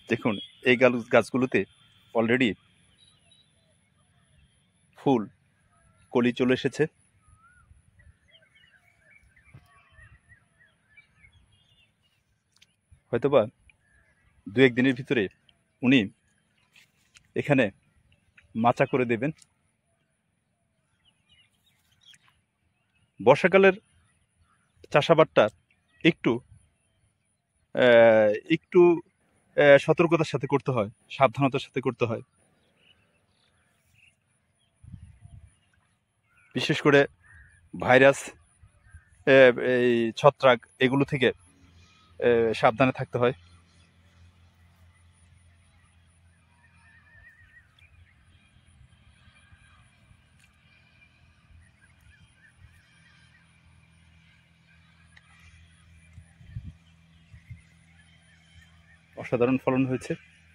দেখুন এই গাছগুলোতে অলরেডি ফুল কলি চলে এসেছে। হয়তোবা 2-1 দিনের ভিতরে উনি এখানে মাচা করে দেবেন। বর্ষাকালের চাষাবাদটা একটু একটু সতর্কতার সাথে করতে হয়, সাবধানতার সাথে করতে হয়। বিশেষ করে ভাইরাস, এই ছত্রাক, এগুলো থেকে সাবধানে থাকতে হয়। অসাধারণ ফলন হয়েছে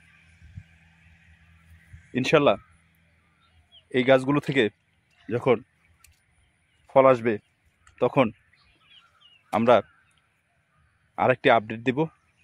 ইনশাল্লাহ। এই গাছগুলো থেকে যখন ফল আসবে তখন আমরা আরেকটি আপডেট দিব।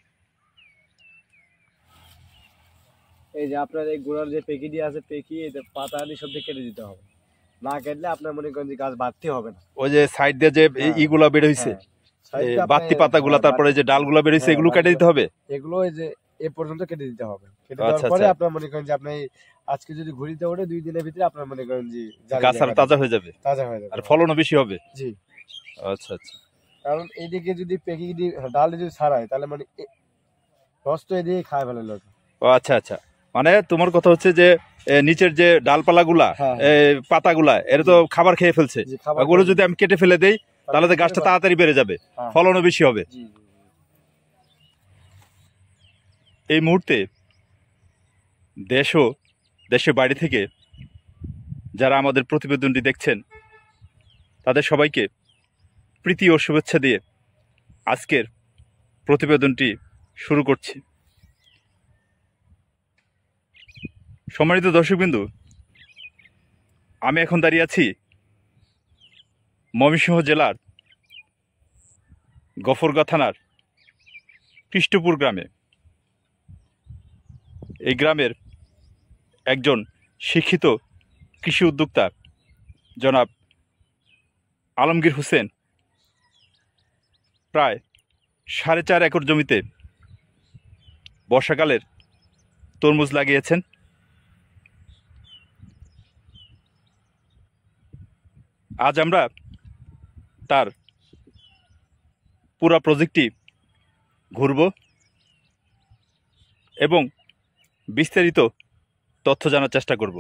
এই যে আপনার এই গোড়ার যে পেকি দিয়ে আছে, পেকি পাতা আনি সব কেটে দিতে হবে। না কাটলে আপনার মনে করেন যে গাছ বাড়তি হবে না। ওই যে সাইড দিয়ে যে ইগুলা বের হইছে, বাতি পাতাগুলা, তারপরে যে ডালগুলা বের হইছে, এগুলো কেটে দিতে হবে। এগুলো এই যে এ পর্যন্ত কেটে দিতে হবে। কেটে দেওয়ার পরে আপনার মনে করেন যে আপনি আজকে যদি ঘুরিতে ওঠে 2 দিনের ভিতরে আপনার মনে করেন যে গাছ আর তাজা হয়ে যাবে, আর ফলনও বেশি হবে। জি আচ্ছা আচ্ছা। কারণ এইদিকে যদি পেকি ডাল যদি ছাড়ায় তাহলে মানে রস তো এদিকে খায় ফেলে লোক। ও আচ্ছা আচ্ছা, মানে তোমার কথা হচ্ছে যে নিচের যে ডালপালাগুলা, পাতাগুলা, এর তো খাবার খেয়ে ফেলছে, ওগুলো যদি আমি কেটে ফেলে দেই তাহলে তো গাছটা তাড়াতাড়ি বেড়ে যাবে, ফলনও বেশি হবে। এই মুহূর্তে দেশের বাইরে থেকে যারা আমাদের প্রতিবেদনটি দেখছেন তাদের সবাইকে প্রীতি ও শুভেচ্ছা দিয়ে আজকের প্রতিবেদনটি শুরু করছি। সম্মানিত দর্শকবৃন্দু, আমি এখন দাঁড়িয়ে আছি ময়মনসিংহ জেলার গফরগাঁও থানার কৃষ্টপুর গ্রামে। এই গ্রামের একজন শিক্ষিত কৃষি উদ্যোক্তা জনাব আলমগীর হোসেন প্রায় 4.5 একর জমিতে বর্ষাকালের তরমুজ লাগিয়েছেন। আজ আমরা তার পুরো প্রজেক্টটি ঘুরব এবং বিস্তারিত তথ্য জানার চেষ্টা করব।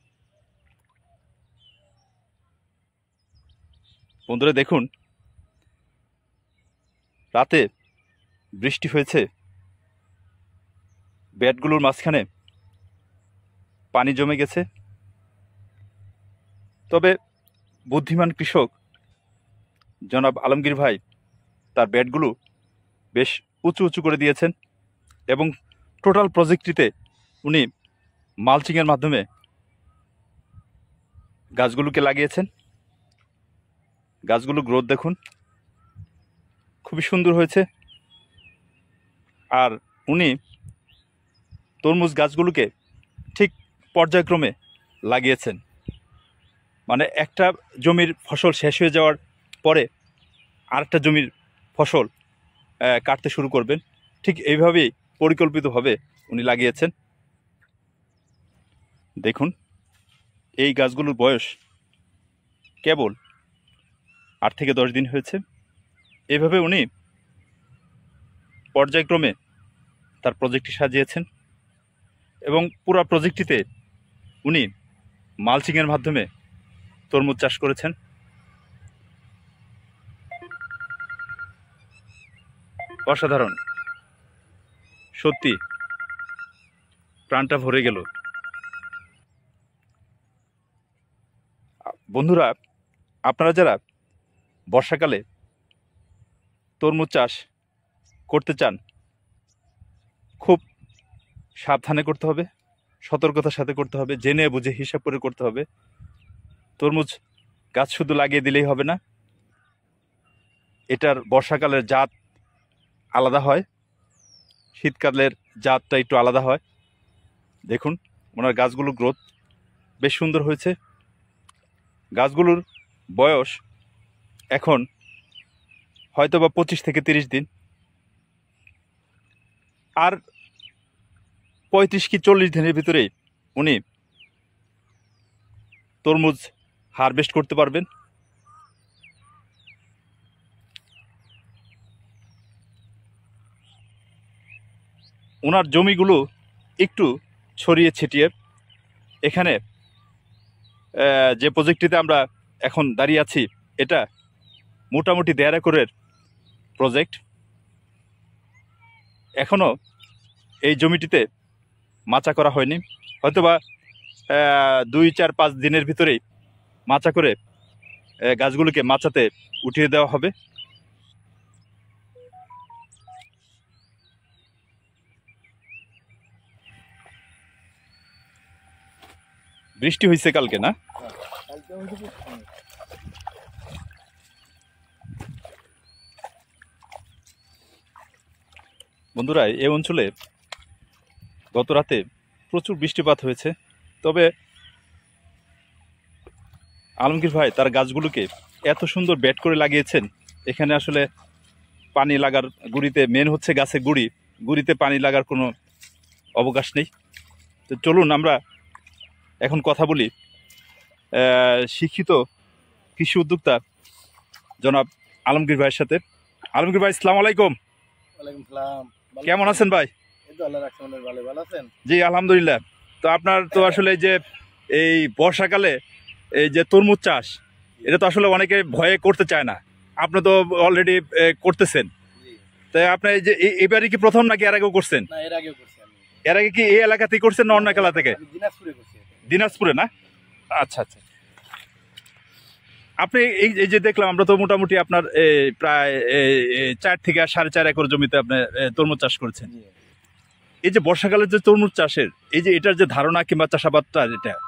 বন্ধুরা দেখুন, রাতে বৃষ্টি হয়েছে, ব্যাটগুলোর মাঝখানে পানি জমে গেছে। তবে বুদ্ধিমান কৃষক জনাব আলমগীর ভাই তার ব্যাটগুলো বেশ উঁচু উঁচু করে দিয়েছেন এবং টোটাল প্রজেক্টটিতে উনি মালচিংয়ের মাধ্যমে গাছগুলোকে লাগিয়েছেন। গাছগুলো গ্রোথ দেখুন, খুবই সুন্দর হয়েছে। আর উনি তরমুজ গাছগুলোকে ঠিক পর্যায়ক্রমে লাগিয়েছেন, মানে একটা জমির ফসল শেষ হয়ে যাওয়ার পরে আরেকটা জমির ফসল কাটতে শুরু করবেন, ঠিক এইভাবেই পরিকল্পিতভাবে উনি লাগিয়েছেন। দেখুন এই গাছগুলোর বয়স কেবল 8 থেকে 10 দিন হয়েছে। এভাবে উনি পর্যায়ক্রমে তার প্রজেক্টটি সাজিয়েছেন এবং পুরো প্রজেক্টটিতে উনি মালচিংয়ের মাধ্যমে তরমুজ চাষ করেছেন। অসাধারণ, সত্যি প্রাণটা ভরে গেল। বন্ধুরা, আপনারা যারা বর্ষাকালে তরমুজ চাষ করতে চান, খুব সাবধানে করতে হবে, সতর্কতার সাথে করতে হবে, জেনে বুঝে হিসাব করে করতে হবে। তরমুজ গাছ শুধু লাগিয়ে দিলেই হবে না, এটার বর্ষাকালের জাত আলাদা হয়, শীতকালের জাতটা একটু আলাদা হয়। দেখুন ওনার গাছগুলোর গ্রোথ বেশ সুন্দর হয়েছে। গাছগুলোর বয়স এখন হয়তো বা 25 থেকে 30 দিন, আর 35 কি 40 দিনের ভিতরেই উনি তরমুজ হারভেস্ট করতে পারবেন। ওনার জমিগুলো একটু ছড়িয়ে ছিটিয়ে। এখানে যে প্রজেক্টটিতে আমরা এখন দাঁড়িয়ে আছি এটা মোটামুটি 1.5 একরের প্রজেক্ট। এখনও এই জমিটিতে মাচা করা হয়নি, হয়তোবা 2-4-5 দিনের ভিতরেই মাচা করে গাছগুলোকে মাচাতে উঠিয়ে দেওয়া হবে। বৃষ্টি হয়েছে কালকে না? বন্ধুরা, এই অঞ্চলে গত রাতে প্রচুর বৃষ্টিপাত হয়েছে। তবে আলমগীর ভাই তার গাছগুলোকে এত সুন্দর বেড করে লাগিয়েছেন। এখানে আসলে পানি লাগার গুড়িতে মেন হচ্ছে গাছে গুড়িতে পানি লাগার কোনো অবকাশ নেই। তো চলুন আমরা এখন কথা বলি শিক্ষিত কৃষি উদ্যোক্তা জনাব আলমগীর ভাইয়ের সাথে। আলমগীর ভাই, আসসালামু আলাইকুম। ওয়ালাইকুম সালাম। কেমন আছেন ভাই? এই তো আল্লাহ রাখছেন, ভালো আছেন? জি আলহামদুলিল্লাহ। তো আপনার তো আসলে এই বর্ষাকালে এই যে তরমুজ চাষ, এটা তো আসলে অনেকে ভয়ে করতে চায় না, আপনি তো অলরেডি করতেছেন। তাই আপনি এই যে এবারে কি প্রথম নাকি এর আগেও করছেন? না, এর আগেও করছি আমি। এর আগে কি এই এলাকাতেই করছেন না অন্য এলাকা থেকে? আমি দিনাজপুরে করছি। দিনাজপুরে না? আচ্ছা আচ্ছা। আপনি এই যে দেখলাম আমরা তো মোটামুটি আপনার প্রায় 4 থেকে 4.5 একর জমিতে আপনি তরমুজ চাষ করেছেন। এই যে বর্ষাকালের যে তরমুজ চাষের এই যে এটার যে ধারণা কিংবা চাষাবাদটা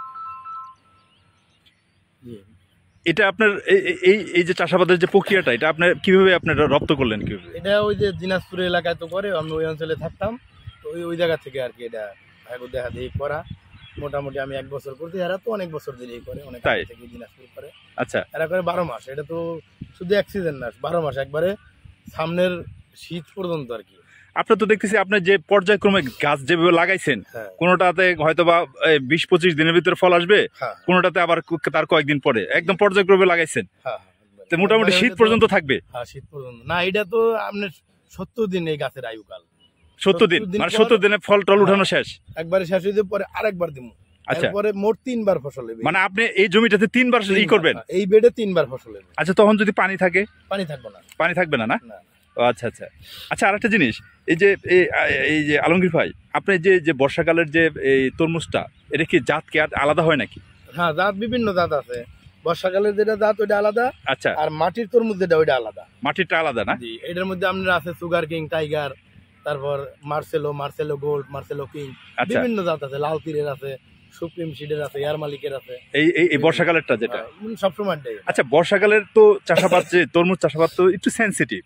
এটা আপনার এই যে চাষাবাদের যে প্রক্রিয়াটা, এটা আপনার কিভাবে আপনারা রপ্ত করলেন? কিভাবে? এটা ওই যে দিনাজপুর এলাকায় তো করে, আমি ওই অঞ্চলে থাকতাম, তো ওই জায়গা থেকে আর কি এটা দেখা দেখি করা। মোটামুটি আমি 1 বছর করছি, এরা তো অনেক বছর দিলেই করে, অনেক আগে থেকে দিনাজপুর করে। আচ্ছা, এরা করে 12 মাস। এটা তো শুধু এক সিজন না, 12 মাস, একবারে সামনের শীত পর্যন্ত আর কি। আপনার তো দেখতেছি আপনার যে পর্যায়ক্রমে গাছ যেভাবে লাগাইছেন, কোনোটাতে হয়তো বা 20-25 দিনের ভিতরে ফল আসবে, কোনোটাতে আবার তার কয়েকদিন পরে, একদম পর্যায়ক্রমে লাগাইছেন। তো মোটামুটি শীত পর্যন্ত থাকবে? হ্যাঁ, শীত পর্যন্ত না, এটা তো আপনার 70 দিন এই গাছের আয়ুকাল। 70 দিন, মানে 70 দিনে ফল টল উঠানো শেষ? একবারে শেষ হয়ে যাবে, পরে আরেকবার দিব। আচ্ছা, পরে মোট 3 বার ফসল হবে। মানে আপনি এই জমিটাতে 3 বার করবেন? এই বেডে 3 বার ফসল হবে। আচ্ছা, তখন যদি পানি থাকে? পানি থাকবে না। পানি থাকবে না? না। আচ্ছা আচ্ছা আচ্ছা। আরেকটা জিনিস, এই যে আলমগীর ভাই, আপনি যে বর্ষাকালের যে এই তরমুজটা, এটা কি জাত কি আলাদা হয় নাকি? হ্যাঁ, জাত বিভিন্ন জাত আছে। বর্ষাকালের যেটা জাত ওইটা আলাদা। আচ্ছা। আর মাটির তরমুজ যেটা ওইটা আলাদা। মাটিরটা আলাদা না? জি, এটার মধ্যে আপনার আছে সুগার কিং, টাইগার, তারপর মার্সেলো গোল্ড, মার্সেলো কিং, বিভিন্ন জাত আছে। লাল তীরের আছে, সুপ্রিম সিডের আছে, এয়ার মালিকের আছে। এই বর্ষাকালেরটা যেটা সবসময়। আচ্ছা, বর্ষাকালের তো চাষাবাদ যে তরমুজ চাষাবাদ তো একটু সেনসিটিভ।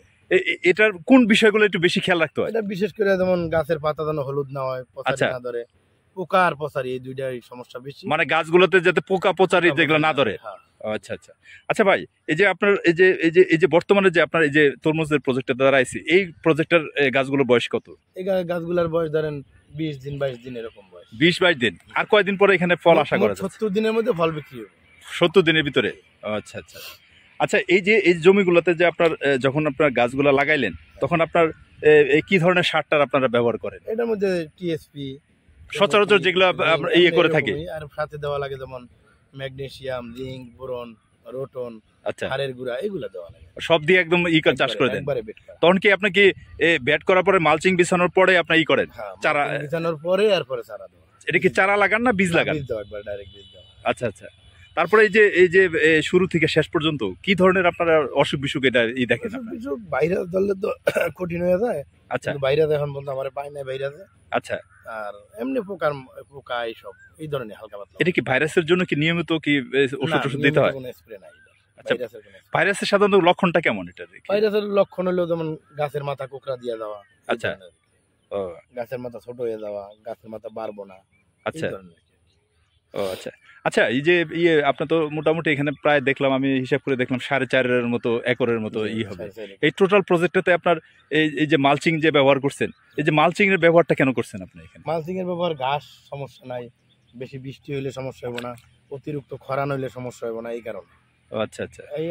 এটার কোন বিষয়গুলো একটু বেশি খেয়াল রাখতে হয়? এটা বিশেষ করে যেমন গাছের পাতা যেন হলুদ না হয়, পচারি না ধরে, পোকা আর পচারি, এই দুইটাই সমস্যা বেশি। মানে গাছগুলোতে যাতে পোকা পচারি যেগুলো না ধরে। আচ্ছা আচ্ছা আচ্ছা ভাই, এই যে আপনার এই যে বর্তমানে যে আপনার এই যে তরমুজের প্রজেক্টটা দাঁড়াইছে, এই প্রজেক্টের গাছগুলোর বয়স কত? এই গাছগুলোর বয়স ধরেন 20 দিন 22 দিন এরকম বয়স। 20-22 দিন। আর কয়দিন পরে এখানে ফল আশা করা যাচ্ছে? 70 দিনের মধ্যে ফল বিক্রি হবে। 70 দিনের ভিতরে? আচ্ছা আচ্ছা আচ্ছা। এই জমিগুলোতে যে আপনার যখন আপনার গাছগুলো লাগাইলেন, তখন আপনার কি ধরনের সারটার আপনারা ব্যবহার করেন? এটার মধ্যে টিএসপি সচরাচর যেগুলো আমরা করে থাকি, আর সাথে দেওয়া লাগে যেমন ম্যাগনেসিয়াম, জিঙ্ক, বোরন, রোটন, আচ্ছা, হাড়ের গুঁড়া, এগুলো দেওয়া লাগে। সব দিয়ে একদম চাষ করে দেন? তখন কি আপনি কি বেড করার পরে মালচিং বিছানোর পরে আপনি করেন? চারা বিছানোর পরে আর পরে চারা দেওয়া। এটা কি চারা লাগান না বীজ লাগান? বীজ দাও, একবার ডাইরেক্ট বীজ দাও। আচ্ছা আচ্ছা। তারপরে এই যে শুরু থেকে শেষ পর্যন্ত কি ধরনের আপনারা অসুখ বিসুখ এটা দেখেন? বাইরে ধরলে তো কঠিন হয়ে যায়। আচ্ছা, বাইরে এখন বলতে আমার পায় না বাইরে। আচ্ছা। আর এমনি পোকা এইসব এই ধরনের হালকা পাতলা। এটা কি ভাইরাসের জন্য কি নিয়মিত কি ওষুধ দিতে হয়? কোনো স্প্রে নাই। আচ্ছা, ভাইরাসের সাধারণত লক্ষণটা কেমন? এটা ভাইরাসের লক্ষণ হলো যেমন গাছের মাথা কোকড়া দিয়ে দেওয়া। আচ্ছা, ও গাছের মাথা ছোট হয়ে যাওয়া, গাছের মাথা বাড়বো না, এই আচ্ছা। ধরনের। ও আচ্ছা। আচ্ছা, এই যে আপনার তো মোটামুটি এখানে প্রায় দেখলাম, আমি হিসাব করে দেখলাম 4.5 মতো একরের মতো জি, হবে। সারি সারি। এই টোটাল প্রজেক্টটাতে আপনার এই যে মালচিং যে ব্যবহার করছেন, এই যে মালচিং এর ব্যবহারটা কেন করছেন আপনি এখানে? মালচিং এর ব্যবহার, ঘাস সমস্যা নাই, বেশি বৃষ্টি হইলে সমস্যা হবে না, অতিরিক্ত খরান হইলে সমস্যা হবে না, এই কারণে। ও আচ্ছা আচ্ছা। এই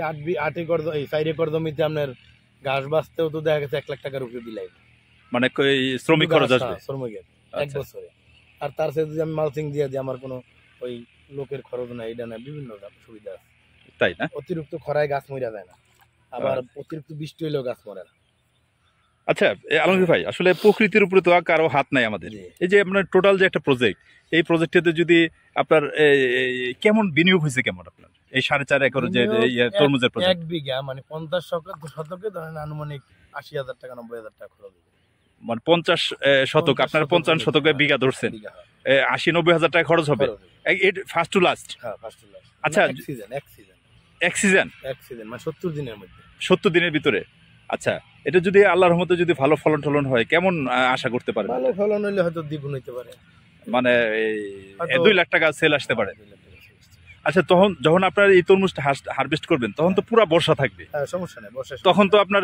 4 একর জমিতে আপনার ঘাস বাঁচতেও তো দেখা গেছে 1 লাখ টাকার উপরে বিলাই, মানে এই শ্রমিক খরচ আসবে। শ্রমিকের এক আচ্ছা। বছরে। আর তার সাথে যদি আমি মালচিং দিয়ে দিই, আমার কোনো ওই লোকের খরচ নাই, এটা না, বিভিন্ন সুবিধা আছে। তাই না? অতিরিক্ত খরায় গাছ মরে যায় না, আবার অতিরিক্ত বৃষ্টি হইলেও গাছ মরে না। আচ্ছা, আলমগীর ভাই, আসলে প্রকৃতির উপরে তো আর কারো হাত নাই আমাদের। জি। এই যে আপনার টোটাল যে একটা প্রজেক্ট, এই প্রজেক্টটাতে যদি আপনার কেমন বিনিয়োগ হয়েছে, কেমন আপনার এই 4.5 একর যে তরমুজের প্রজেক্ট? 1 বিঘা মানে 50 শতকে ধরেন আনুমানিক 80,000 টাকা 90,000 টাকা খরচ হবে। মানে 50 শতক, আপনার 50 শতকে বিঘা ধরছেন, বিঘা, হ্যাঁ। 80-90 হাজার টাকা খরচ হবে ফার্স্ট টু লাস্ট। হ্যাঁ, ফার্স্ট ক্লাস। আচ্ছা, এক সিজন এক সিজন মানে 70 দিনের মধ্যে। 70 দিনের ভিতরে। আচ্ছা, এটা যদি আল্লাহর রহমতে যদি ভালো ফলন টলন হয়, কেমন আশা করতে পারেন? ভালো ফলন হইলে হয়তো দ্বিগুণ হইতে পারে, মানে হয়তো 2 লাখ টাকা সেল আসতে পারে। 2 লাখ টাকা sale আসতে পারে। আচ্ছা, তখন যখন আপনার এই তরমুজটা হারভেস্ট করবেন, তখন তো পুরো বর্ষা থাকবে, হ্যাঁ, সমস্যা নেই, বর্ষায় তখন তো আপনার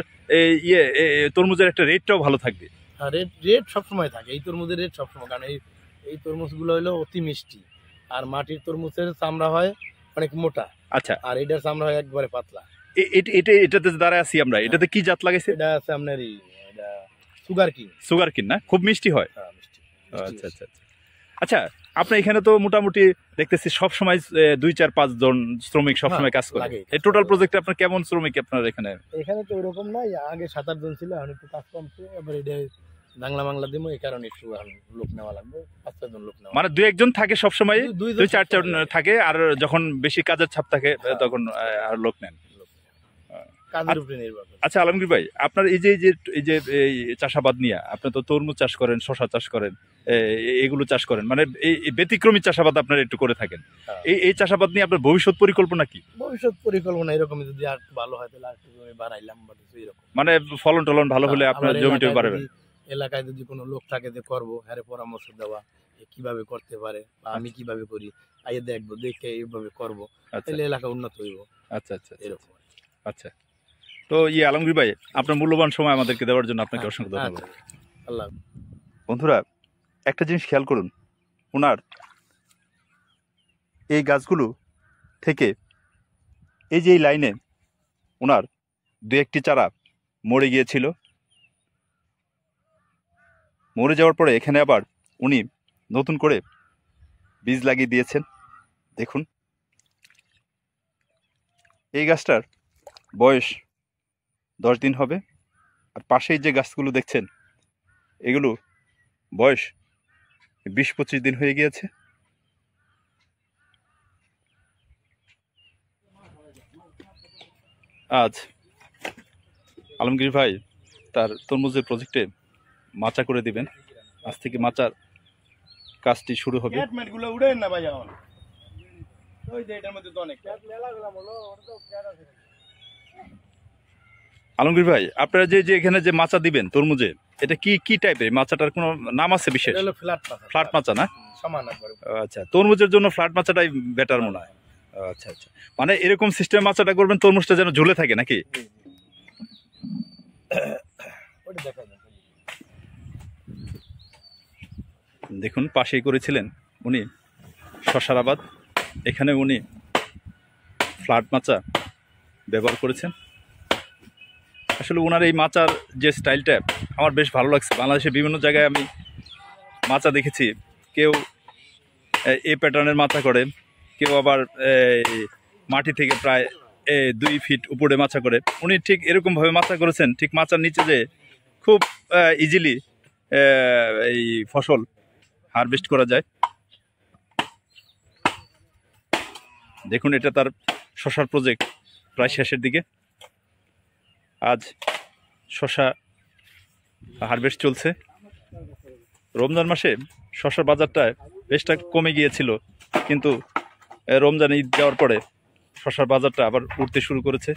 তরমুজের একটা রেটটাও ভালো থাকবে। রেট সবসময় থাকে, এই তরমুজের রেট সবসময়, কারণ এই তরমুজগুলো হলো অতি মিষ্টি, আর মাটির তরমুজের চামড়া হয় অনেক মোটা, আচ্ছা, আর এটার চামড়া হয় একবারে পাতলা। এটাতে দাঁড়ায় আছি আমরা, এটাতে কি জাত লাগাইছে? এটা আছে আপনার এটা সুগার কিং। সুগার কিন না? খুব মিষ্টি হয়। হ্যাঁ, মিষ্টি। আচ্ছা আচ্ছা আচ্ছা। আচ্ছা, আপনার এখানে তো মোটামুটি দেখতেছি সব সময় 2-4-5 জন শ্রমিক সব সময় কাজ করে। লাগে। এই টোটাল প্রজেক্টে আপনার কেমন শ্রমিক আপনার এখানে? এখানে তো ওইরকম নাই, আগে 7-8 জন ছিল, এখন একটু কাজ কমছে, এবার এটা বাংলা দিব, এই কারণে একটু এখন লোক নেওয়া লাগবে, 5-6 জন লোক নেওয়া। মানে 2-1 জন থাকে সব সময়, 2-4 জন সবসময় থাকে, আর যখন বেশি কাজের চাপ থাকে তখন আর লোক নেন। কাজের উপরে নির্ভর করে। আচ্ছা আলমগীর ভাই, আপনার এই যে এই চাষাবাদ নিয়ে, আপনি তো তরমুজ চাষ করেন, শশা চাষ করেন, এগুলো চাষ করেন, মানে এই ব্যতিক্রমী চাষাবাদ আপনারা একটু করে থাকেন। হ্যাঁ। এই চাষাবাদ নিয়ে আপনার ভবিষ্যৎ পরিকল্পনা কি? ভবিষ্যৎ পরিকল্পনা এরকম, যদি আর একটু ভালো হয় তাহলে আর একটু জমি বাড়াইলাম বা কিছু এরকম। মানে ফলন টলন ভালো হলে আপনার আমার জমিটা এলাকায় বাড়বে। এলাকায় যদি কোনো লোক থাকে যে করবো, হ্যাঁ, পরামর্শ দেওয়া, কিভাবে করতে পারে বা আমি কিভাবে করি, আগে দেখবো, দেখে এইভাবে করবো, আচ্ছা তাহলে এলাকা উন্নত হইব, আচ্ছা আচ্ছা এরকম। আচ্ছা। তো আলমগীর ভাই, আপনার মূল্যবান সময় আমাদেরকে দেওয়ার জন্য আপনাকে অসংখ্য ধন্যবাদ। আচ্ছা, আল্লাহ। বন্ধুরা, একটা জিনিস খেয়াল করুন, ওনার এই গাছগুলো থেকে এই যে এই লাইনে ওনার 2-1টি চারা মরে গিয়েছিল। মরে যাওয়ার পরে এখানে আবার উনি নতুন করে বীজ লাগিয়ে দিয়েছেন। দেখুন, এই গাছটার বয়স 10 দিন হবে, আর পাশেই যে গাছগুলো দেখছেন, এগুলো বয়স 20-25 দিন হয়ে গিয়েছে। আজ আলমগীর ভাই তার তরমুজের প্রজেক্টে মাচা করে দিবেন। আজ থেকে মাচার কাজটি শুরু হবে। গুলো উড়েন না ভাই, এখন ওই যে এটার মধ্যে তো অনেক আলমগীর ভাই, আপনারা যে এখানে যে মাচা দিবেন তরমুজে, এটা কি টাইপের মাচাটার কোনো নাম আছে বিশেষ? এটা হলো ফ্ল্যাট মাচা না? সমান একবারে। আচ্ছা, তরমুজের জন্য ফ্ল্যাট মাচাটাই বেটার মনে হয়। আচ্ছা আচ্ছা, মানে এরকম সিস্টেম মাচাটা করবেন, তরমুজটা যেন ঝুলে থাকে নাকি? ওটা দেখা যায়। দেখুন, পাশেই করেছিলেন উনি শশার আবাদ, এখানে উনি ফ্ল্যাট মাচা ব্যবহার করেছেন। আসলে ওনার এই মাচার যে স্টাইলটা আমার বেশ ভালো লাগছে। বাংলাদেশে বিভিন্ন জায়গায় আমি মাচা দেখেছি, কেউ এই প্যাটার্নের মাচা করে, কেউ আবার মাটি থেকে প্রায় 2 ফিট উপরে মাচা করে। উনি ঠিক এরকমভাবে মাচা করেছেন, ঠিক মাচার নিচে যে খুব ইজিলি এই ফসল হারভেস্ট করা যায়। দেখুন, এটা তার শশার প্রজেক্ট প্রায় শেষের দিকে। আজ শশা হারভেস্ট চলছে। রমজান মাসে শশার বাজারটা বেশটা কমে গিয়েছিল, কিন্তু রমজান ঈদ যাওয়ার পরে শশার বাজারটা আবার উঠতে শুরু করেছে।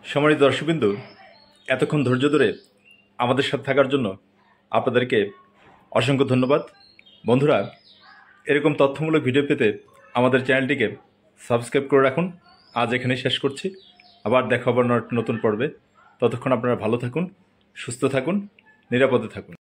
সম্মানিত দর্শকবৃন্দু, এতক্ষণ ধৈর্য ধরে আমাদের সাথে থাকার জন্য আপনাদেরকে অসংখ্য ধন্যবাদ। বন্ধুরা, এরকম তথ্যমূলক ভিডিও পেতে আমাদের চ্যানেলটিকে সাবস্ক্রাইব করে রাখুন। আজ এখানে শেষ করছি, আবার দেখা হবে নতুন পর্বে। ততক্ষণ আপনারা ভালো থাকুন, সুস্থ থাকুন, নিরাপদে থাকুন।